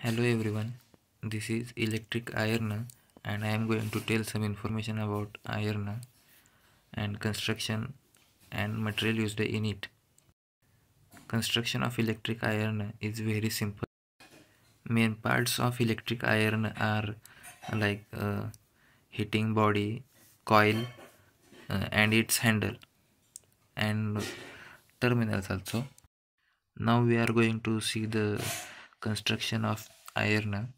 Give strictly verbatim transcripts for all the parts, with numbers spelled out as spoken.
Hello everyone, this is electric iron and I am going to tell some information about iron and construction and material used in it. Construction of electric iron is very simple. Main parts of electric iron are like uh, heating body, coil uh, and its handle and terminals also. Now we are going to see the construction of iron.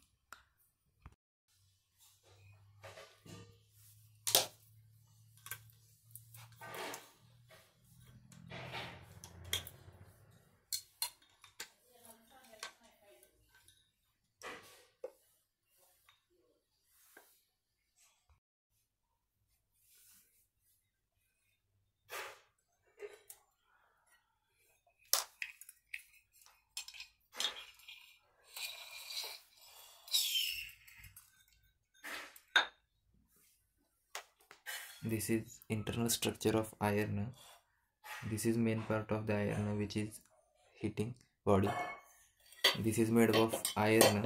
This is internal structure of iron. This is main part of the iron which is heating body. This is made of iron.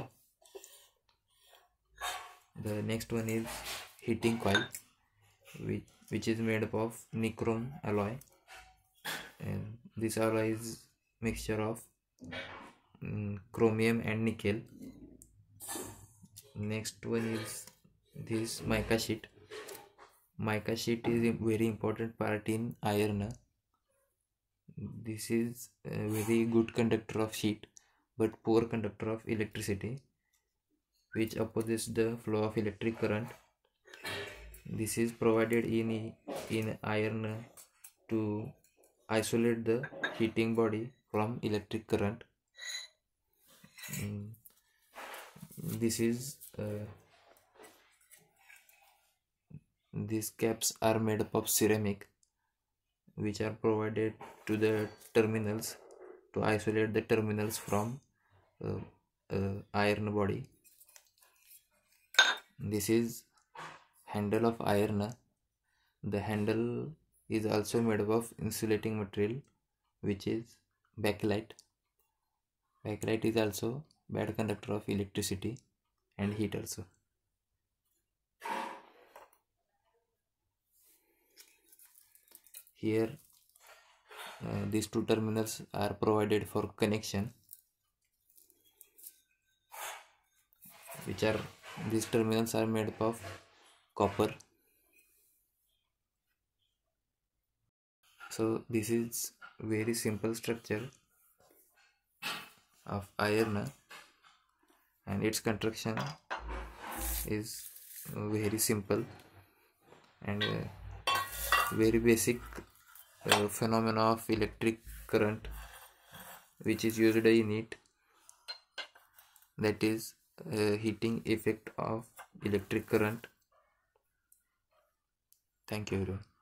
The next one is heating coil which, which is made up of nichrome alloy, and this alloy is mixture of um, chromium and nickel. Next one is this mica sheet. Mica sheet is a very important part in iron. This is a very good conductor of heat but poor conductor of electricity, which opposes the flow of electric current. This is provided in in iron to isolate the heating body from electric current. Mm, this is uh, these caps are made up of ceramic, which are provided to the terminals to isolate the terminals from uh, uh, iron body. This is handle of iron. The handle is also made up of insulating material, which is bakelite. Bakelite is also bad conductor of electricity and heat also. Here uh, these two terminals are provided for connection, which are these terminals are made up of copper. So this is very simple structure of iron and its construction is very simple and uh, very basic uh, phenomena of electric current which is used in it, that is uh, heating effect of electric current. Thank you everyone.